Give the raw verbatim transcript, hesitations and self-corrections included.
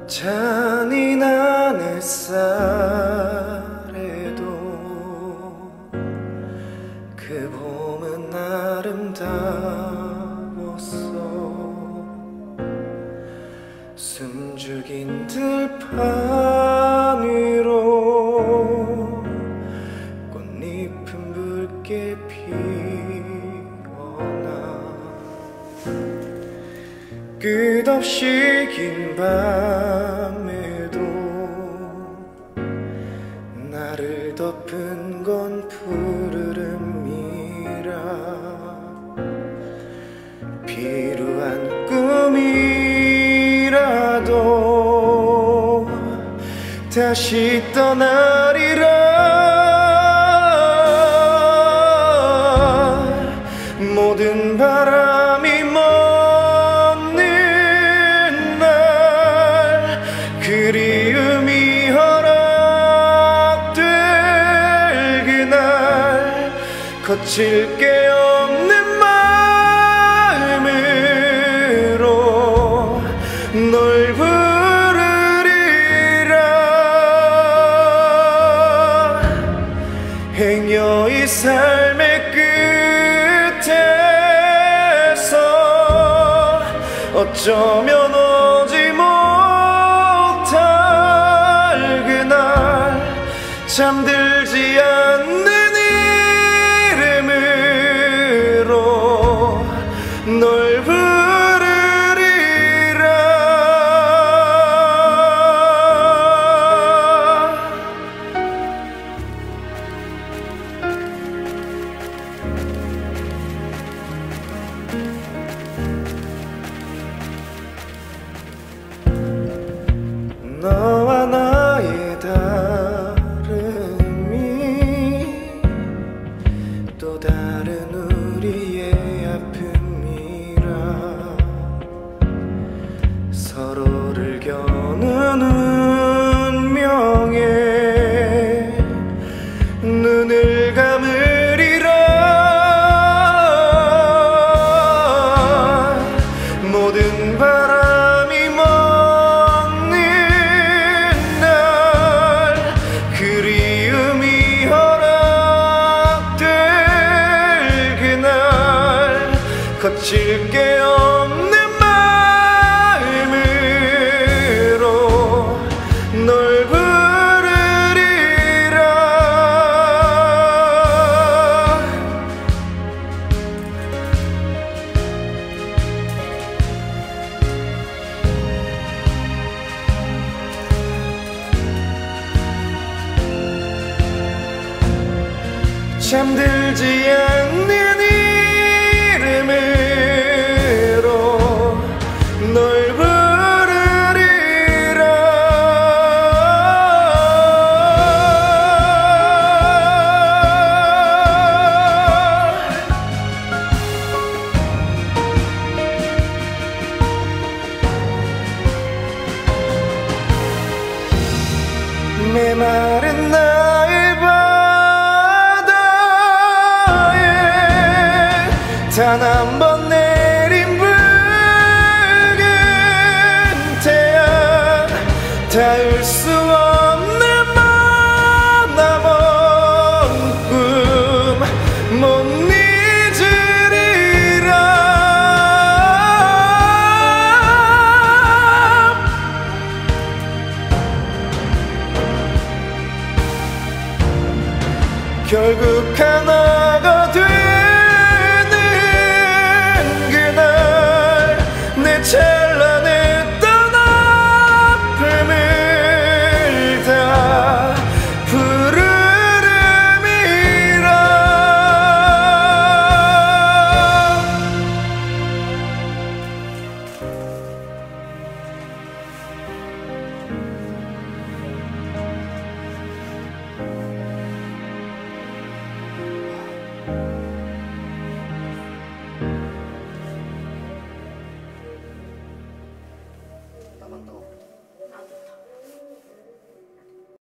잔인한 햇살에도 그 봄은 아름다웠어. 숨죽인 들판 위로 꽃잎은 붉게 피어나 끝없이 긴 밤에도 나를 덮은 건 푸르름이라 비루한 꿈이라도 다시 떠나리라. 모든 바람이 멎는 날 그리움이 허락될 그날 거칠 게 없는 마음으로 널 부르리라. 행여의 삶의 끝에서 어쩌면 오지 못할 그날 잠들지 않는 이름으로 널 부르리라. 너와 나의 다름이 또 다른 우리의 아픔이라 서로를 겨누는 운명에 눈을 감으리라. 모든 바람이 멎는 날 그리움이 허락될 그날 거칠 게 없는 마음으로 널 부르리라. 잠들지 않는 이름으로 널 부르리라. 메마른 나의 단 한 번 내린 붉은 태양 닿을 수 없는 머나먼 꿈 못 잊으리라. 결국 하나가 되